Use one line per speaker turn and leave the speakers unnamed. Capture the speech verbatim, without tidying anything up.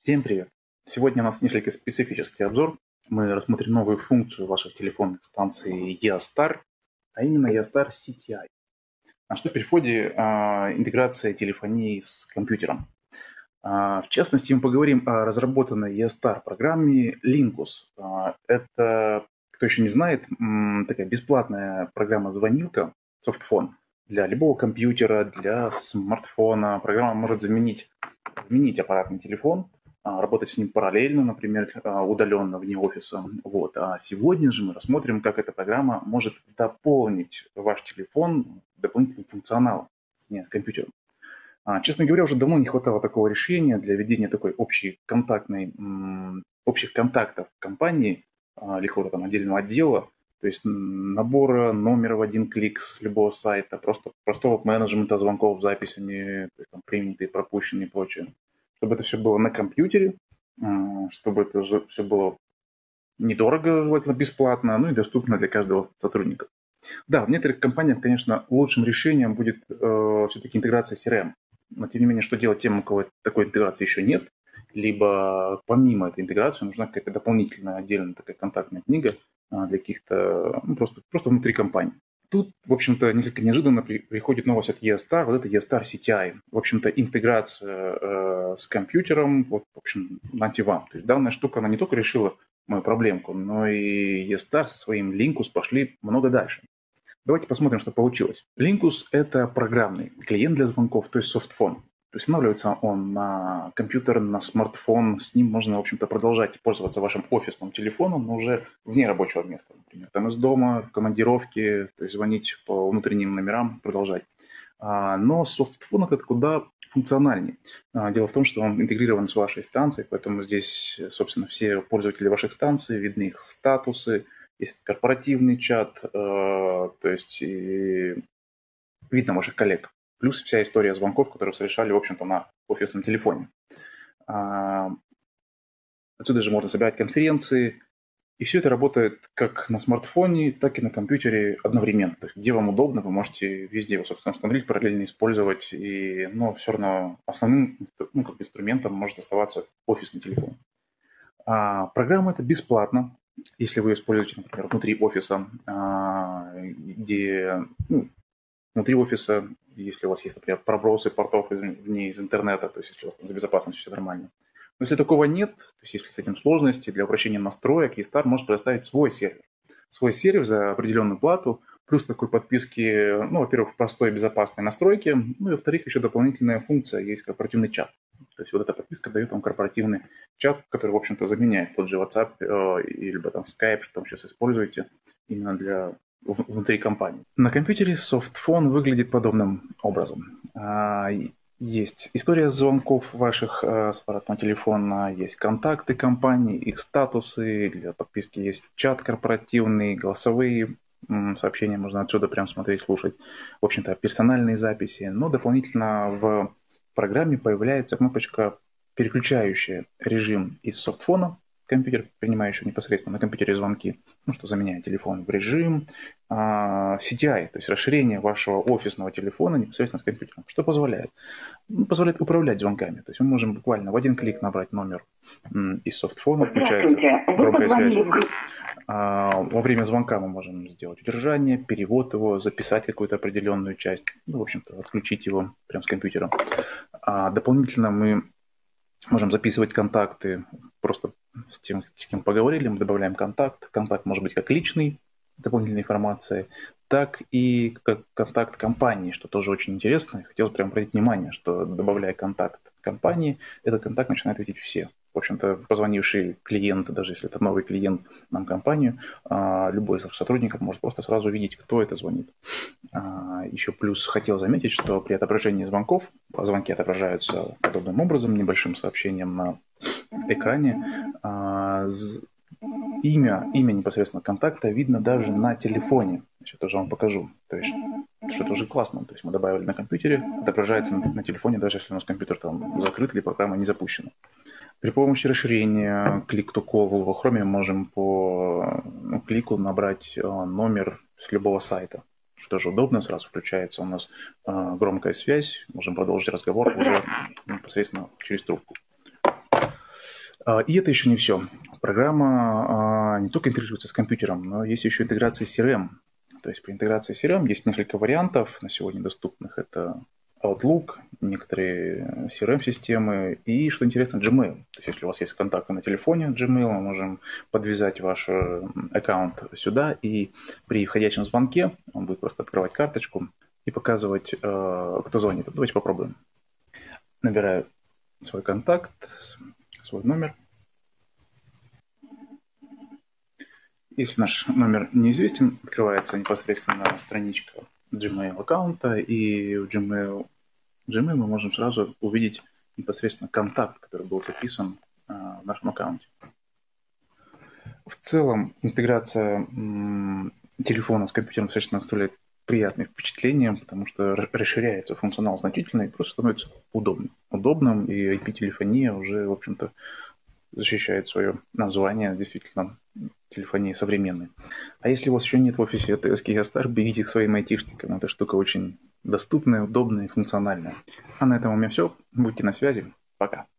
Всем привет! Сегодня у нас несколько специфический обзор. Мы рассмотрим новую функцию ваших телефонных станций eostar, а именно eostar си ти ай. А что в переводе а, интеграция телефонии с компьютером. А, в частности, мы поговорим о разработанной eostar программе Linkus. А, это, кто еще не знает, м, такая бесплатная программа-звонилка, софтфон, для любого компьютера, для смартфона. Программа может заменить, заменить аппаратный телефон, работать с ним параллельно, например, удаленно вне офиса. Вот. А сегодня же мы рассмотрим, как эта программа может дополнить ваш телефон дополнительным функционалом с компьютером. Честно говоря, уже давно не хватало такого решения для ведения такой общей контактной, общих контактов компании или какого-то там отдельного отдела, то есть набора номера в один клик с любого сайта, просто простого менеджмента звонков с записями, то есть, там, принятые, пропущенные и прочее. Чтобы это все было на компьютере, чтобы это все было недорого, желательно бесплатно, ну и доступно для каждого сотрудника. Да, в некоторых компаниях, конечно, лучшим решением будет э, все-таки интеграция си ар эм. Но тем не менее, что делать тем, у кого такой интеграции еще нет, либо помимо этой интеграции нужна какая-то дополнительная отдельная такая контактная книга э, для каких-то, ну, просто, просто внутри компании. Тут, в общем-то, несколько неожиданно при, приходит новость от eostar, вот это eostar си ти ай. В общем-то, интеграция э, с компьютером, вот, в общем, нате вам. То есть данная штука, она не только решила мою проблемку, но и eostar со своим Linkus пошли много дальше. Давайте посмотрим, что получилось. Linkus – это программный клиент для звонков, то есть софтфон. То есть устанавливается он на компьютер, на смартфон. С ним можно, в общем-то, продолжать пользоваться вашим офисным телефоном, но уже вне рабочего места, например. Там из дома, в командировке, то есть звонить по внутренним номерам, продолжать. Но софтфон – это куда функциональнее. Дело в том, что он интегрирован с вашей станцией, поэтому здесь, собственно, все пользователи ваших станций, видны их статусы, есть корпоративный чат, то есть и видно ваших коллег. Плюс вся история звонков, которые совершали, в общем-то, на офисном телефоне. Отсюда же можно собирать конференции. И все это работает как на смартфоне, так и на компьютере одновременно. То есть где вам удобно, вы можете везде его, собственно, установить, параллельно использовать. И, но все равно основным, ну, как инструментом может оставаться офисный телефон. А программа эта бесплатна, если вы используете, например, внутри офиса, где, ну, внутри офиса, если у вас есть, например, пробросы портов вне из интернета, то есть если у вас за безопасностью все нормально. Но если такого нет, то есть если с этим сложности, для упрощения настроек, eostar может предоставить свой сервер. Свой сервер за определенную плату, плюс такой подписки, ну, во-первых, простой и безопасной настройки, ну и, во-вторых, еще дополнительная функция, есть корпоративный чат. То есть вот эта подписка дает вам корпоративный чат, который, в общем-то, заменяет тот же WhatsApp э, или там Skype, что вы сейчас используете именно для внутри компании. На компьютере софтфон выглядит подобным образом. Есть история звонков ваших с аппаратного телефона, есть контакты компании, их статусы, для подписки есть чат корпоративный, голосовые сообщения можно отсюда прям смотреть, слушать. В общем-то, персональные записи. Но дополнительно в программе появляется кнопочка, переключающая режим из софтфона, компьютер, принимающий непосредственно на компьютере звонки, ну, что заменяет телефон в режим а, си ти ай, то есть расширение вашего офисного телефона непосредственно с компьютером. Что позволяет? Ну, позволяет управлять звонками. То есть мы можем буквально в один клик набрать номер м, из софтфона, включается громкая связь. А, во время звонка мы можем сделать удержание, перевод его, записать какую-то определенную часть, ну, в общем-то, отключить его прямо с компьютера. А, дополнительно мы можем записывать контакты, просто с тем, с кем поговорили, мы добавляем контакт. Контакт может быть как личный, дополнительной информации, так и как контакт компании, что тоже очень интересно. Хотелось прямо обратить внимание, что добавляя контакт компании, этот контакт начинает видеть все. В общем-то, позвонивший клиент, даже если это новый клиент нам компанию, любой из сотрудников может просто сразу видеть, кто это звонит. Еще плюс хотел заметить, что при отображении звонков, звонки отображаются подобным образом, небольшим сообщением на экране. Имя, имя непосредственно контакта видно даже на телефоне. Сейчас тоже вам покажу. То есть, что тоже классно. То есть мы добавили на компьютере, отображается на, на телефоне, даже если у нас компьютер там закрыт или программа не запущена. При помощи расширения Click to Call в Google Chrome мы можем по ну, клику набрать э, номер с любого сайта. Что же удобно, сразу включается у нас э, громкая связь, можем продолжить разговор уже непосредственно через трубку. И это еще не все. Программа не только интегрируется с компьютером, но есть еще интеграция с си ар эм. То есть по интеграции с си ар эм есть несколько вариантов на сегодня доступных. Это Outlook, некоторые си ар эм-системы и, что интересно, Gmail. То есть если у вас есть контакты на телефоне Gmail, мы можем подвязать ваш аккаунт сюда, и при входящем звонке он будет просто открывать карточку и показывать, кто звонит. Давайте попробуем. Набираю свой контакт, свой номер. Если наш номер неизвестен, открывается непосредственно страничка Gmail аккаунта, и в Gmail, Gmail мы можем сразу увидеть непосредственно контакт, который был записан а, в нашем аккаунте. В целом интеграция м, телефона с компьютером достаточно оставляет приятное впечатление, потому что расширяется функционал значительно и просто становится удобным. Удобным, и ай пи-телефония уже, в общем-то, защищает свое название, действительно, телефонии современной. А если у вас еще нет в офисе ти эс кей ястар, бегите к своим айтишникам. Эта штука очень доступная, удобная и функциональная. А на этом у меня все. Будьте на связи. Пока.